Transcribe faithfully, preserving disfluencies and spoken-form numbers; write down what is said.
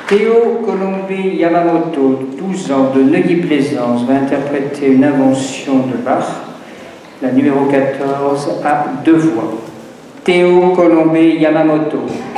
Théo Colombé Yamamoto, douze ans, de Neuilly-Plaisance, va interpréter une invention de Bach, la numéro quatorze, à deux voix. Théo Colombé Yamamoto.